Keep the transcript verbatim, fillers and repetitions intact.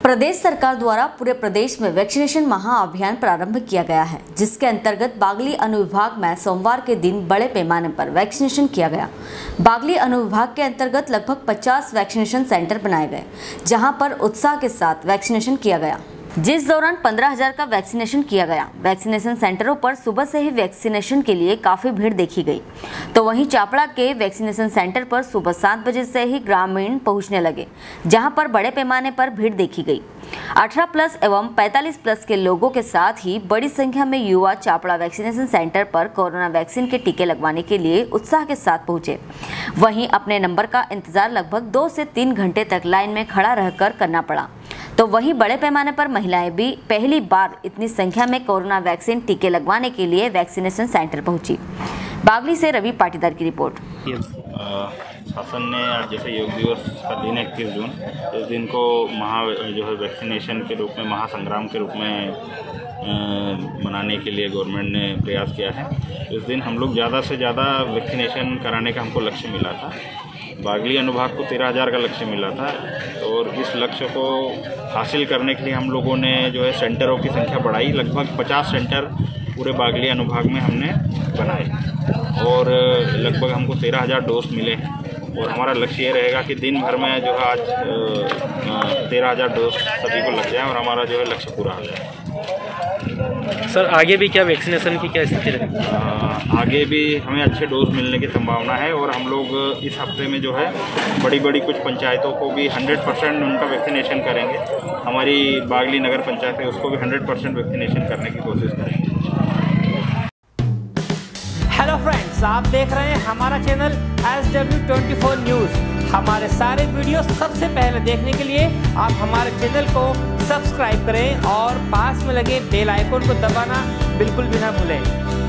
प्रदेश सरकार द्वारा पूरे प्रदेश में वैक्सीनेशन महाअभियान प्रारंभ किया गया है, जिसके अंतर्गत बागली अनुविभाग में सोमवार के दिन बड़े पैमाने पर वैक्सीनेशन किया गया। बागली अनुविभाग के अंतर्गत लगभग पचास वैक्सीनेशन सेंटर बनाए गए, जहां पर उत्साह के साथ वैक्सीनेशन किया गया, जिस दौरान पंद्रह हजार का वैक्सीनेशन किया गया। वैक्सीनेशन सेंटरों पर सुबह से ही वैक्सीनेशन के लिए काफी भीड़ देखी गई, तो वहीं चापड़ा के वैक्सीनेशन सेंटर पर सुबह सात बजे से ही ग्रामीण पहुंचने लगे, जहां पर बड़े पैमाने पर भीड़ देखी गई। अठारह प्लस एवं पैंतालीस प्लस के लोगों के साथ ही बड़ी संख्या में युवा चापड़ा वैक्सीनेशन सेंटर पर कोरोना वैक्सीन के टीके लगवाने के लिए उत्साह के साथ पहुंचे। वहीं अपने नंबर का इंतजार लगभग दो से तीन घंटे तक लाइन में खड़ा रहकर करना पड़ा। तो वहीं बड़े पैमाने पर महिलाएं भी पहली बार इतनी संख्या में कोरोना वैक्सीन टीके लगवाने के लिए वैक्सीनेशन सेंटर पहुंची। बागली से रवि पाटीदार की रिपोर्ट। शासन ने आज जैसे योग दिवस का दिन है इक्कीस जून, इस दिन को महा जो है वैक्सीनेशन के रूप में, महासंग्राम के रूप में मनाने के लिए गवर्नमेंट ने प्रयास किया है। इस दिन हम लोग ज़्यादा से ज़्यादा वैक्सीनेशन कराने का हमको लक्ष्य मिला था। बागली अनुभाग को तेरह हज़ार का लक्ष्य मिला था और इस लक्ष्य को हासिल करने के लिए हम लोगों ने जो है सेंटरों की संख्या बढ़ाई। लगभग पचास सेंटर पूरे बागली अनुभाग में हमने बनाए और लगभग हमको तेरह हज़ार डोज मिले हैं और हमारा लक्ष्य ये रहेगा कि दिन भर में जो है आज तेरह हज़ार डोज सभी को लग जाए और हमारा जो है लक्ष्य पूरा हो जाए। सर आगे भी क्या वैक्सीनेशन की क्या स्थिति रहेगी? आगे भी हमें अच्छे डोज मिलने की संभावना है और हम लोग इस हफ्ते में जो है बड़ी बड़ी कुछ पंचायतों को भी हंड्रेड परसेंट उनका वैक्सीनेशन करेंगे। हमारी बागली नगर पंचायत है, उसको भी हंड्रेड परसेंट वैक्सीनेशन करने की कोशिश करेंगे। हेलो फ्रेंड्स, आप देख रहे हैं हमारा channel S W twenty four news. हमारे सारे वीडियो सबसे पहले देखने के लिए आप हमारे चैनल को सब्सक्राइब करें और पास में लगे बेल आइकन को दबाना बिल्कुल भी ना भूलें।